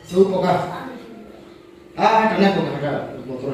Su poka. Karena poka ada motor.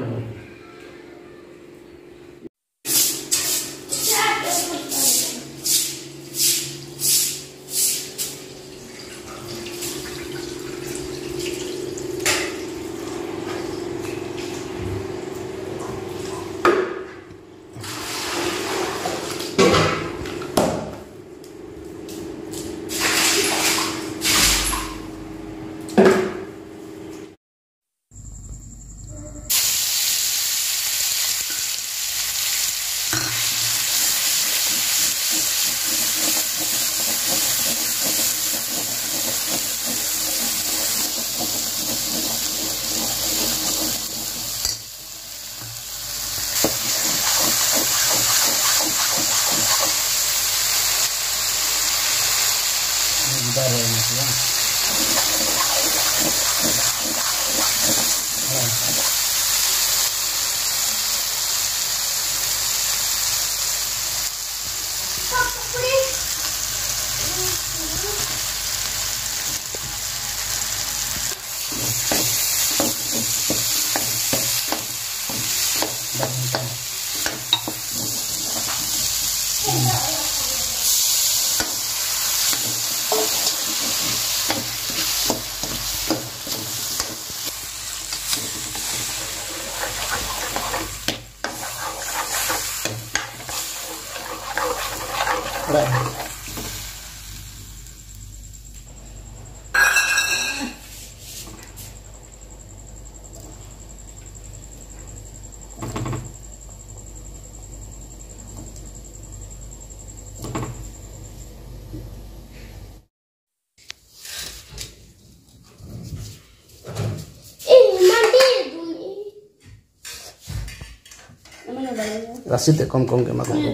Rasi kong kong ke makan.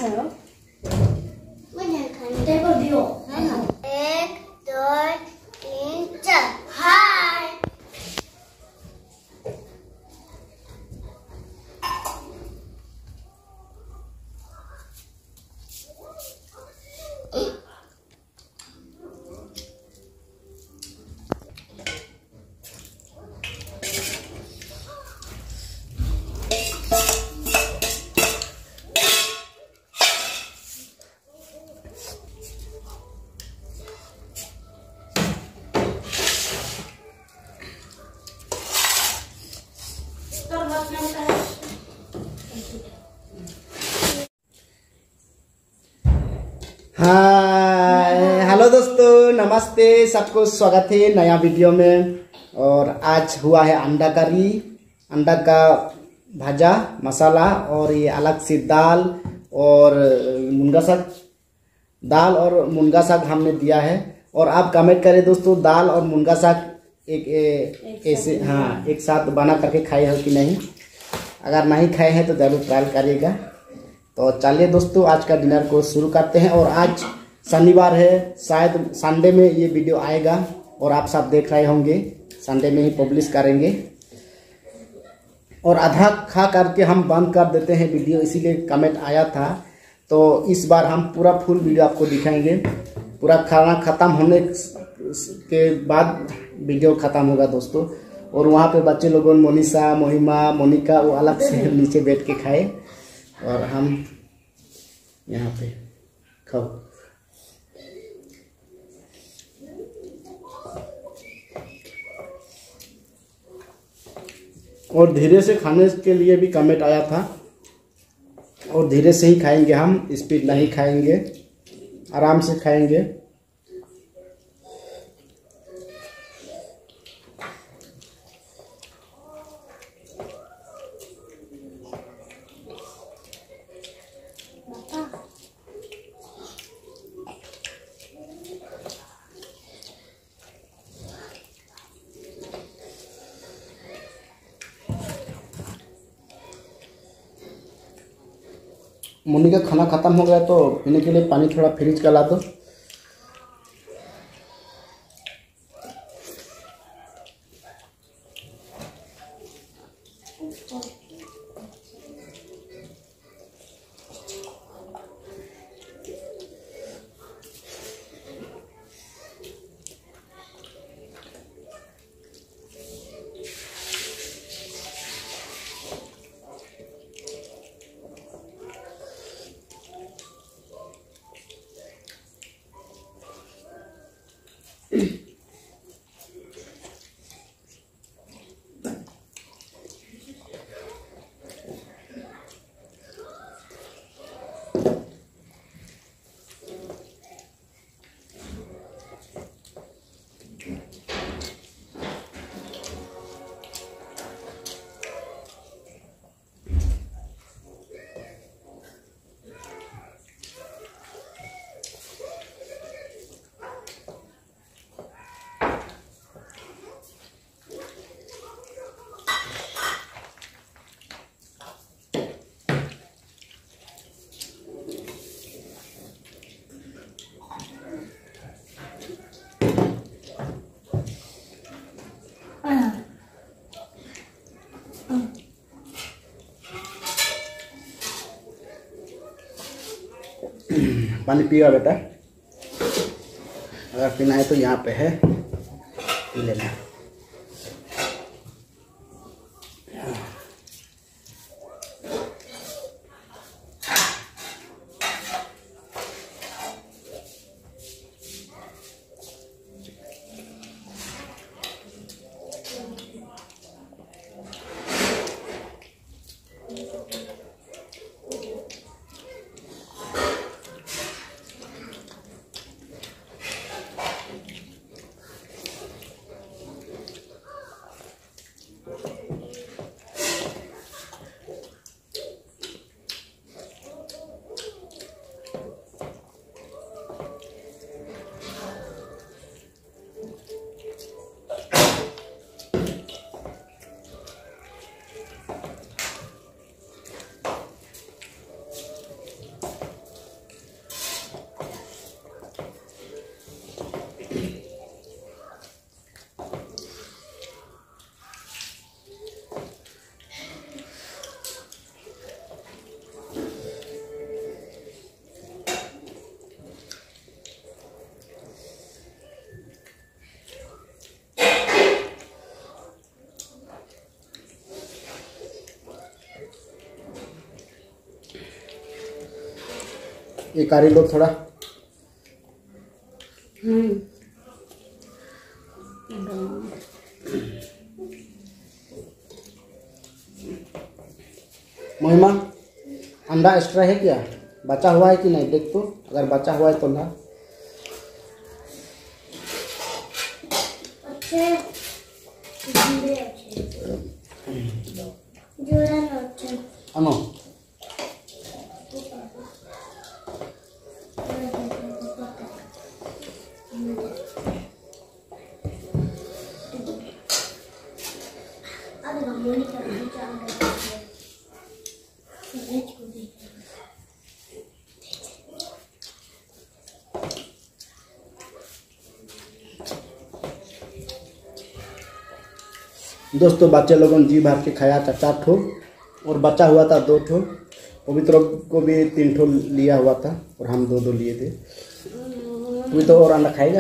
Hi hello दोस्तों, नमस्ते, सबको स्वागत है नया वीडियो में। और आज हुआ है अंडा करी, अंडा का भाजा मसाला, और ये अलग से दाल और मुनगा साग, दाल और मुनगा साग हमने दिया है। और आप कमेंट करें दोस्तों, दाल और मुनगा साग एक ऐसे एक साथ बना करके खाए हो कि नहीं। अगर नहीं खाए हैं तो जरूर ट्राई करिएगा। तो चलिए दोस्तों, आज का डिनर को शुरू करते हैं। और आज शनिवार है, शायद संडे में ये वीडियो आएगा और आप सब देख रहे होंगे। संडे में ही पब्लिश करेंगे। और आधा खा करके हम बंद कर देते हैं वीडियो, इसीलिए कमेंट आया था। तो इस बार हम पूरा फुल वीडियो आपको दिखाएंगे। पूरा खाना खत्म होने के बाद वीडियो खत्म होगा दोस्तों। और वहाँ पे बच्चे लोगों, मोनिशा, मोहिमा, मोनिका, वो अलग से नीचे बैठ के खाए और हम यहाँ पे खाओ। और धीरे से खाने के लिए भी कमेंट आया था। और धीरे से ही खाएंगे हम, स्पीड नहीं खाएंगे, आराम से खाएंगे। मुन्नी का खाना खत्म हो गया तो पीने के लिए पानी थोड़ा फ्रिज का ला दो। पानी पिएगा बेटा, अगर पीना है तो यहाँ पे है, पी लेना। ये कारी लो थोड़ा। महिमा, अंडा एक्स्ट्रा है क्या? बचा हुआ है कि नहीं देख तो, अगर बचा हुआ है तो ला। अनो दोस्तों, बच्चे लोगों ने जी भर के खाया 4 ठो, और बचा हुआ था 2 ठो। पवित्र को भी 3 ठो लिया हुआ था, और हम 2 लिए थे। तू तो और अंडा खाएगा?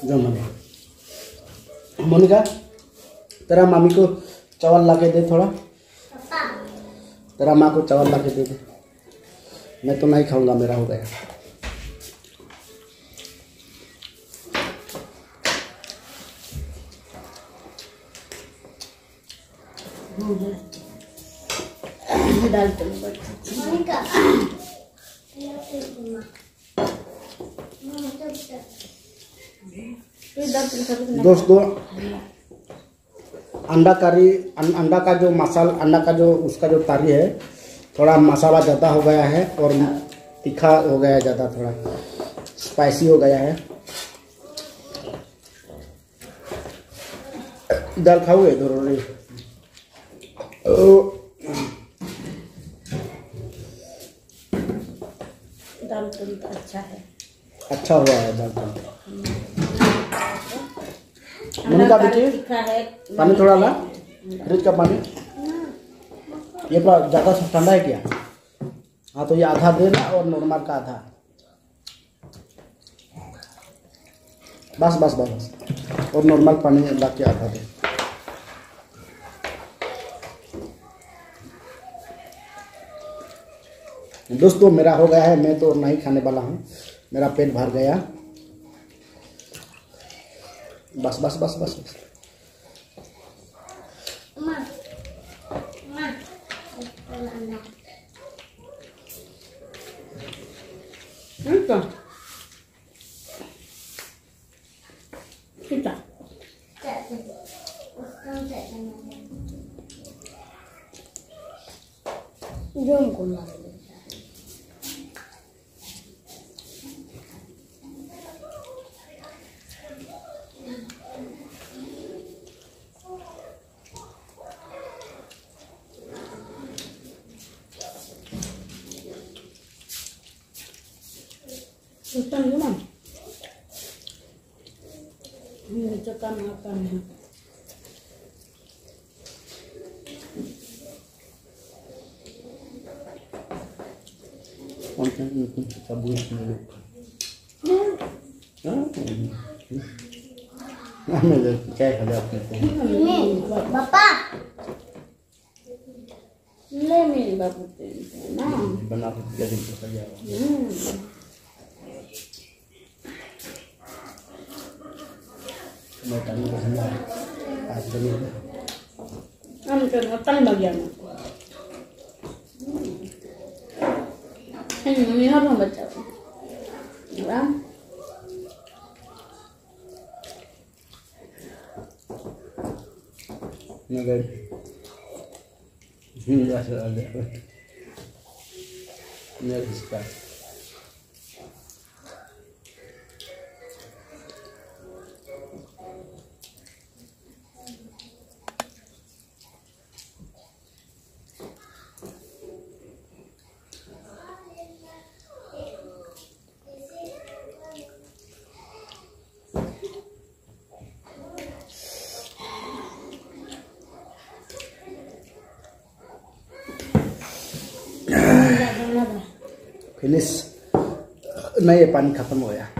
जो मोनिका तेरा मामी को चावल ला के दे थोड़ा। तेरा माँ को चावल ला के दे दे। मैं तो नहीं खाऊंगा, मेरा हो गया। दोस्तों अंडा करी, अंडा का जो मसाला, अंडा का जो उसका जो तारी है, थोड़ा मसाला ज़्यादा हो गया है और तीखा हो गया है, ज़्यादा थोड़ा स्पाइसी हो गया है। दाल खाओगे जरूरी? दाल तो अच्छा है, अच्छा हुआ है दाल तो। मोनिका बेटी पानी थोड़ा ला, फ्रिज का पानी। ये ज़्यादा ठंडा है क्या? हाँ तो ये आधा देना और नॉर्मल का आधा। बस बस बस बस, और नॉर्मल पानी ला के आधा दे। दोस्तों मेरा हो गया है, मैं तो नहीं खाने वाला हूँ, मेरा पेट भर गया। बस बस बस बस बस। जो उनको मार पापा ले मेरे बाबू ना बना के दिन तो जाएगा। मैं टाइम को समझा आज बनेगा हम तो टाइम लग गया ना मम्मी और हम बच्चा राम नगर हिंदा से आ गया इसका फिनिश नहीं, ये पानी खत्म हो गया।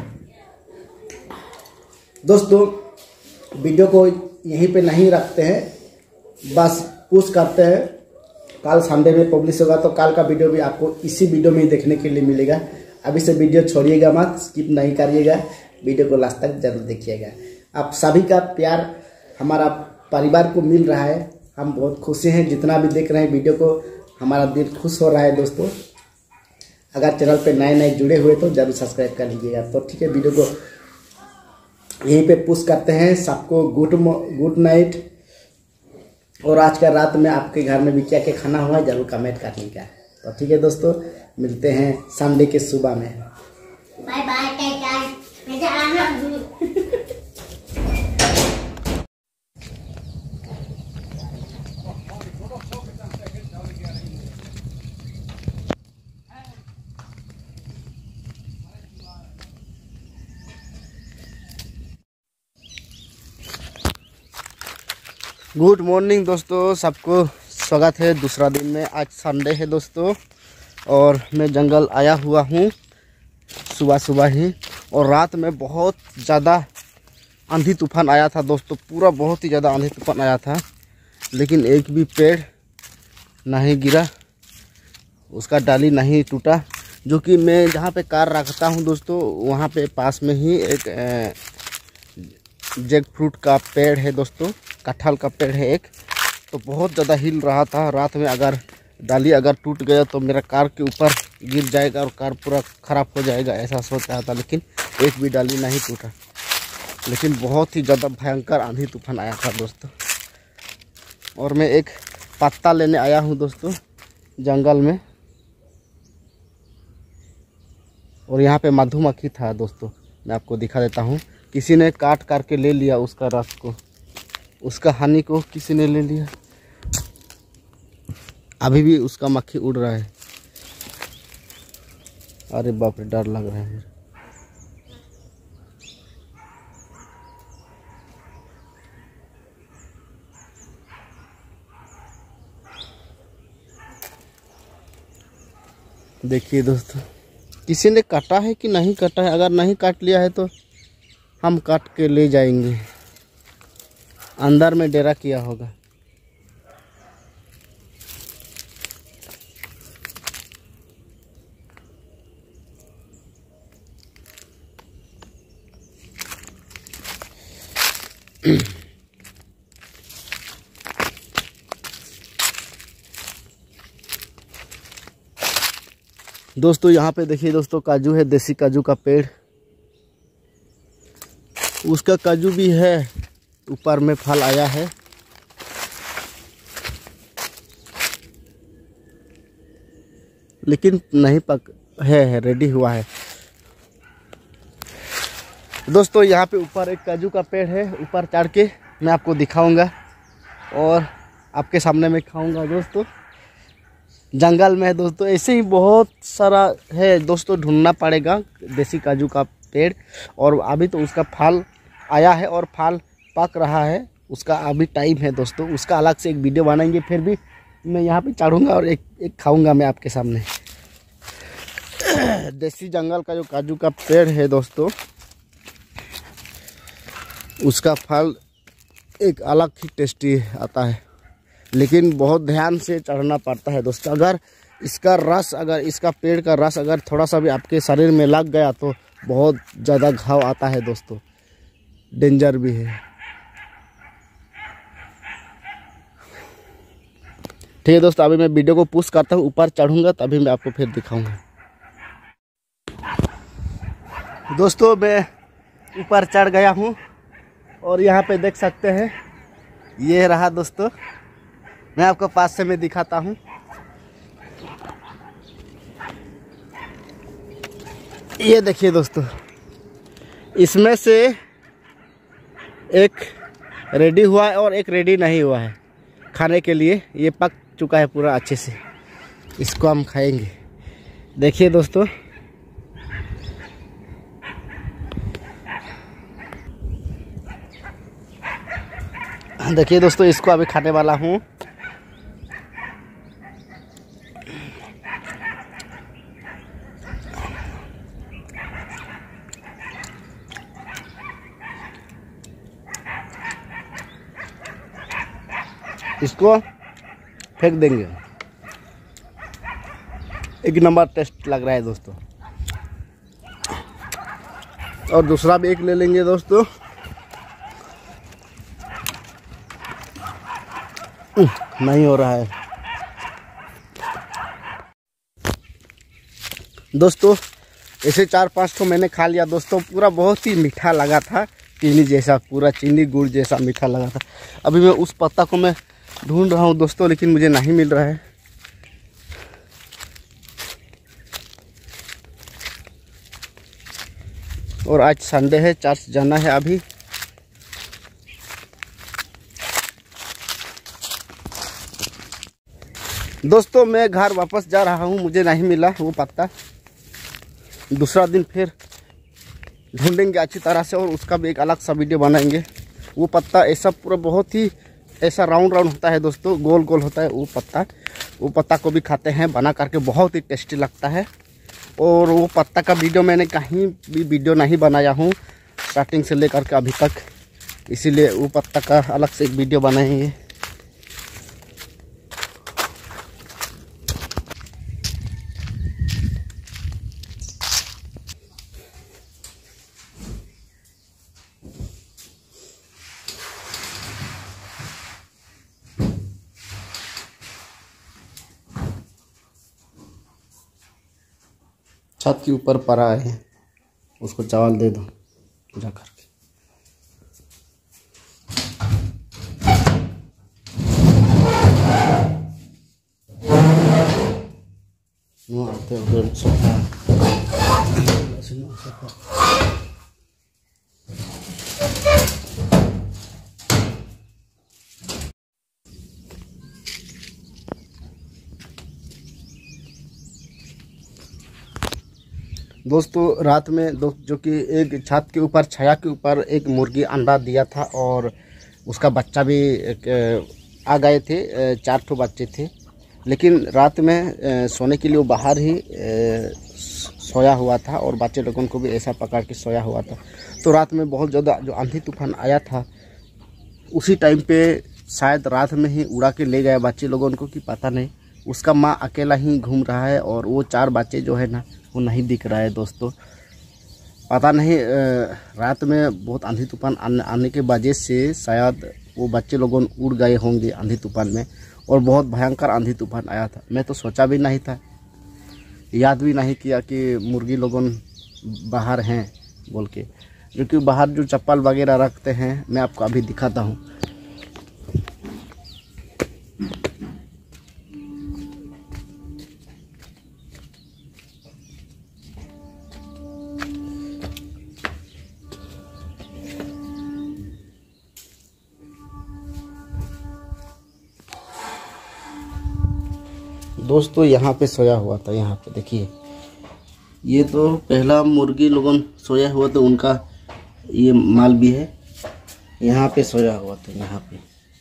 दोस्तों वीडियो को यहीं पे नहीं रखते हैं, बस पुश करते हैं। कल संडे में पब्लिश होगा तो कल का वीडियो भी आपको इसी वीडियो में ही देखने के लिए मिलेगा। अभी से वीडियो छोड़िएगा मत, स्किप नहीं करिएगा, वीडियो को लास्ट तक जरूर देखिएगा। आप सभी का प्यार हमारा परिवार को मिल रहा है, हम बहुत खुशी हैं। जितना भी देख रहे हैं वीडियो को, हमारा दिल खुश हो रहा है। दोस्तों अगर चैनल पे नए नए जुड़े हुए तो जरूर सब्सक्राइब कर लीजिएगा। तो ठीक है, वीडियो को यहीं पे पुश करते हैं। सबको गुड नाइट। और आज का रात में आपके घर में भी क्या क्या खाना हुआ है जरूर कमेंट करने का। तो ठीक है दोस्तों, मिलते हैं संडे के सुबह में। Bye bye. गुड मॉर्निंग दोस्तों, सबको स्वागत है दूसरा दिन में। आज संडे है दोस्तों और मैं जंगल आया हुआ हूँ सुबह सुबह ही। और रात में बहुत ज़्यादा आंधी तूफान आया था दोस्तों, पूरा बहुत ही ज़्यादा आंधी तूफान आया था, लेकिन एक भी पेड़ नहीं गिरा, उसका डाली नहीं टूटा। जो कि मैं जहाँ पे कार रखता हूँ दोस्तों, वहाँ पे पास में ही एक जैक फ्रूट का पेड़ है दोस्तों, कटहल का पेड़ है एक, तो बहुत ज़्यादा हिल रहा था। रात में अगर डाली अगर टूट गया तो मेरा कार के ऊपर गिर जाएगा और कार पूरा ख़राब हो जाएगा, ऐसा सोच रहा था, लेकिन एक भी डाली नहीं टूटा। लेकिन बहुत ही ज़्यादा भयंकर आंधी तूफान आया था दोस्तों। और मैं एक पत्ता लेने आया हूँ दोस्तों जंगल में, और यहाँ पे मधुमक्खी था दोस्तों, मैं आपको दिखा देता हूँ। किसी ने काट करके ले लिया उसका रस को, उसका हनी को किसी ने ले लिया। अभी भी उसका मक्खी उड़ रहा है। अरे बाप रे, डर लग रहा है मुझे। देखिए दोस्तों, किसी ने काटा है कि नहीं काटा है। अगर नहीं काट लिया है तो हम काट के ले जाएंगे, अंदर में डेरा किया होगा। दोस्तों यहाँ पे देखिए दोस्तों, काजू है, देसी काजू का पेड़, उसका काजू भी है, ऊपर में फल आया है। लेकिन नहीं पक है रेडी हुआ है दोस्तों। यहाँ पे ऊपर एक काजू का पेड़ है, ऊपर चढ़ के मैं आपको दिखाऊंगा और आपके सामने में खाऊंगा दोस्तों। जंगल में है दोस्तों, ऐसे ही बहुत सारा है दोस्तों, ढूंढना पड़ेगा देसी काजू का पेड़। और अभी तो उसका फल आया है और फल पक रहा है, उसका अभी टाइम है दोस्तों। उसका अलग से एक वीडियो बनाएंगे, फिर भी मैं यहाँ पे चढ़ूँगा और एक खाऊंगा मैं आपके सामने। देसी जंगल का जो काजू का पेड़ है दोस्तों, उसका फल एक अलग ही टेस्टी आता है, लेकिन बहुत ध्यान से चढ़ना पड़ता है दोस्तों। अगर इसका रस, अगर इसका पेड़ का रस अगर थोड़ा सा भी आपके शरीर में लग गया तो बहुत ज़्यादा घाव आता है दोस्तों, डेंजर भी है। ठीक है दोस्तों, अभी मैं वीडियो को पुश करता हूँ, ऊपर चढ़ूँगा तभी मैं आपको फिर दिखाऊंगा। दोस्तों मैं ऊपर चढ़ गया हूँ और यहाँ पे देख सकते हैं, ये रहा दोस्तों। मैं आपको पास से मैं दिखाता हूँ। ये देखिए दोस्तों, इसमें से एक रेडी हुआ है और एक रेडी नहीं हुआ है खाने के लिए। ये पक चुका है पूरा अच्छे से, इसको हम खाएंगे। देखिए दोस्तों, देखिए दोस्तों, इसको अभी खाने वाला हूँ। इसको फेंक देंगे, एक नंबर टेस्ट लग रहा है दोस्तों। और दूसरा भी एक ले लेंगे दोस्तों। नहीं हो रहा है दोस्तों। ऐसे 4-5 तो मैंने खा लिया दोस्तों, पूरा बहुत ही मीठा लगा था, चीनी जैसा, पूरा चीनी गुड़ जैसा मीठा लगा था। अभी मैं उस पत्ता को मैं ढूंढ रहा हूँ दोस्तों, लेकिन मुझे नहीं मिल रहा है। और आज संडे है, चर्च जाना है अभी। दोस्तों मैं घर वापस जा रहा हूँ, मुझे नहीं मिला वो पत्ता। दूसरा दिन फिर ढूंढेंगे अच्छी तरह से और उसका भी एक अलग सा वीडियो बनाएंगे। वो पत्ता ऐसा पूरा बहुत ही ऐसा राउंड राउंड होता है दोस्तों, गोल गोल होता है वो पत्ता। वो पत्ता को भी खाते हैं बना करके, बहुत ही टेस्टी लगता है। और वो पत्ता का वीडियो मैंने कहीं भी वीडियो नहीं बनाया हूँ स्टार्टिंग से लेकर के अभी तक। इसीलिए वो पत्ता का अलग से एक वीडियो बनाएंगे। छत के ऊपर पड़ा है, उसको चावल दे दो जा करके। आते उधर सोफा दोस्तों, रात में जो कि एक छत के ऊपर छाया के ऊपर एक मुर्गी अंडा दिया था और उसका बच्चा भी आ गए थे। 4 ठो बच्चे थे, लेकिन रात में सोने के लिए वो बाहर ही सोया हुआ था और बच्चे लोगों को भी ऐसा पकड़ के सोया हुआ था। तो रात में बहुत ज़्यादा जो आंधी तूफान आया था, उसी टाइम पे शायद रात में ही उड़ा के ले गया बच्चे लोगों को कि पता नहीं। उसका माँ अकेला ही घूम रहा है और वो 4 बच्चे जो है ना वो नहीं दिख रहा है दोस्तों। पता नहीं रात में बहुत आंधी तूफान आने के वजह से शायद वो बच्चे लोगों उड़ गए होंगे आंधी तूफान में, और बहुत भयंकर आंधी तूफान आया था। मैं तो सोचा भी नहीं था, याद भी नहीं किया कि मुर्गी लोगों बाहर हैं बोल के, क्योंकि बाहर जो चप्पल वगैरह रखते हैं मैं आपको अभी दिखाता हूँ। दोस्तों यहाँ पे सोया हुआ था, यहाँ पे देखिए, ये तो पहला मुर्गी लोगों सोया हुआ था, उनका ये माल भी है। यहाँ पे सोया हुआ था, यहाँ पे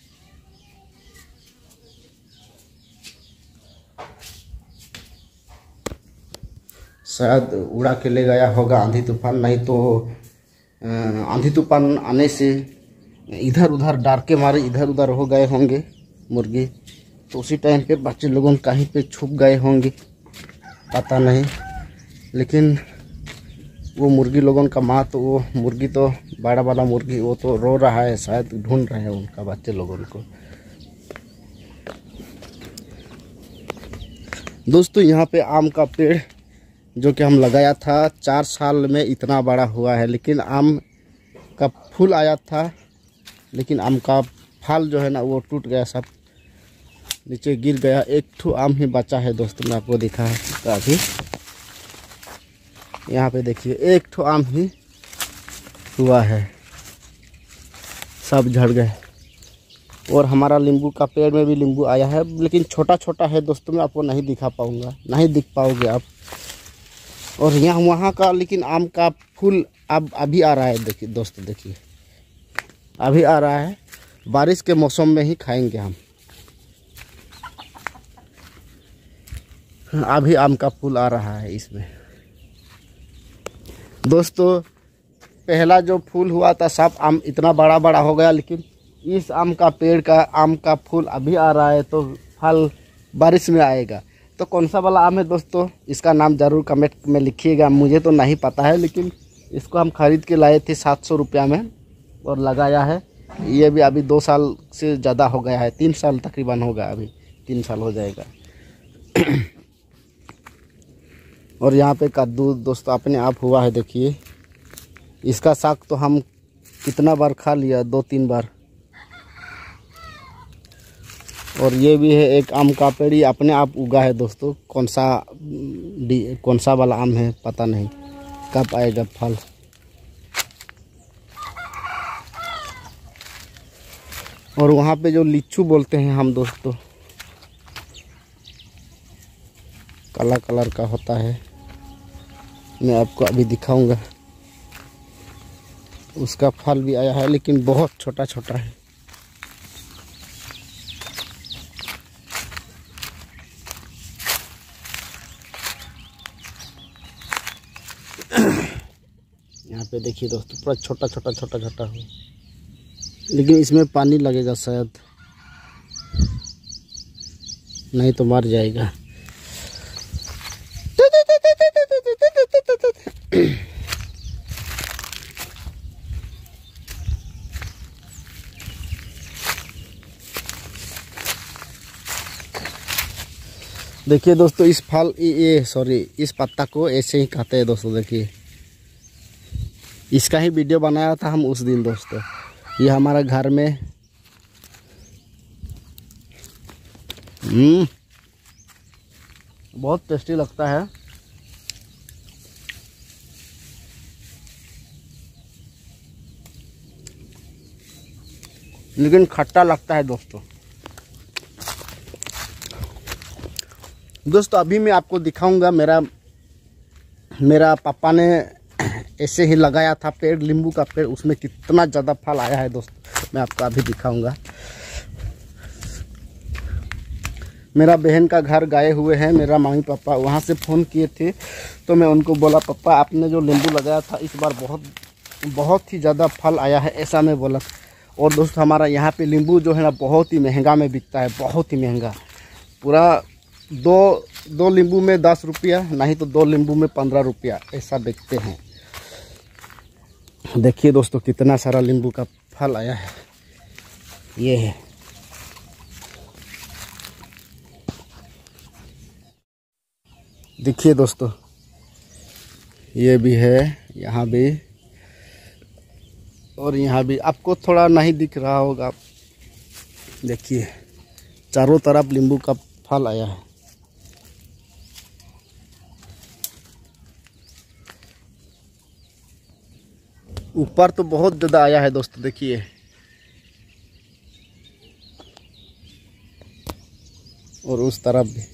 शायद उड़ा के ले गया होगा आंधी तूफान, नहीं तो आंधी तूफान आने से इधर उधर डार के मारे इधर उधर हो गए होंगे मुर्गी। तो उसी टाइम पे बच्चे लोगों कहीं पे छुप गए होंगे, पता नहीं। लेकिन वो मुर्गी लोगों का माँ तो वो मुर्गी तो बड़ा वाला मुर्गी वो तो रो रहा है, शायद ढूंढ रहे हैं उनका बच्चे लोगों को। दोस्तों यहाँ पे आम का पेड़ जो कि हम लगाया था 4 साल में इतना बड़ा हुआ है, लेकिन आम का फूल आया था, लेकिन आम का फल जो है ना वो टूट गया, सब नीचे गिर गया। 1 ठो आम ही बचा है दोस्तों, मैं आपको दिखा है अभी। यहाँ पे देखिए 1 ठो आम ही हुआ है, सब झड़ गए। और हमारा नींबू का पेड़ में भी नींबू आया है, लेकिन छोटा छोटा है दोस्तों, मैं आपको नहीं दिखा पाऊँगा, नहीं दिख पाओगे आप। और यहाँ वहाँ का लेकिन आम का फूल अब अभी आ रहा है, देखिए दोस्तों, देखिए अभी आ रहा है। बारिश के मौसम में ही खाएंगे हम। अभी आम का फूल आ रहा है इसमें दोस्तों। पहला जो फूल हुआ था सब आम इतना बड़ा बड़ा हो गया, लेकिन इस आम का पेड़ का आम का फूल अभी आ रहा है, तो फल बारिश में आएगा। तो कौन सा वाला आम है दोस्तों, इसका नाम ज़रूर कमेंट में लिखिएगा। मुझे तो नहीं पता है, लेकिन इसको हम खरीद के लाए थे 700 रुपया में और लगाया है। ये भी अभी 2 साल से ज़्यादा हो गया है, 3 साल तकरीबन होगा, अभी 3 साल हो जाएगा। और यहाँ पे कद्दू दोस्तों अपने आप हुआ है, देखिए इसका साग तो हम कितना बार खा लिया, 2-3 बार। और ये भी है एक आम का पेड़, अपने आप उगा है दोस्तों। कौन सा वाला आम है पता नहीं, कब आएगा फल। और वहाँ पे जो लीचू बोलते हैं हम दोस्तों, काला कलर का होता है, मैं आपको अभी दिखाऊंगा। उसका फल भी आया है, लेकिन बहुत छोटा छोटा है। यहाँ पे देखिए दोस्तों, पूरा छोटा छोटा हो। लेकिन इसमें पानी लगेगा शायद, नहीं तो मर जाएगा। देखिए दोस्तों, इस फल इस पत्ता को ऐसे ही खाते हैं दोस्तों। देखिए, इसका ही वीडियो बनाया था हम उस दिन दोस्तों। ये हमारा घर में बहुत टेस्टी लगता है, लेकिन खट्टा लगता है दोस्तों। अभी मैं आपको दिखाऊंगा, मेरा पापा ने ऐसे ही लगाया था पेड़, नींबू का पेड़, उसमें कितना ज़्यादा फल आया है दोस्तों। मैं आपको अभी दिखाऊंगा। मेरा बहन का घर गए हुए हैं मेरा मम्मी पापा, वहाँ से फ़ोन किए थे तो मैं उनको बोला, पापा आपने जो नींबू लगाया था इस बार बहुत ही ज़्यादा फल आया है, ऐसा मैं बोला। और दोस्तों, हमारा यहाँ पे नींबू जो है ना बहुत ही महंगा में बिकता है, बहुत ही महंगा। पूरा दो नींबू में 10 रुपया, नहीं तो 2 नींबू में 15 रुपया ऐसा बेचते हैं। देखिए दोस्तों, कितना सारा नींबू का फल आया है। ये है, देखिए दोस्तों, ये भी है, यहाँ भी, और यहाँ भी। आपको थोड़ा नहीं दिख रहा होगा, देखिए चारों तरफ नींबू का फल आया है। ऊपर तो बहुत ज़्यादा आया है दोस्तों, देखिए। और उस तरफ भी।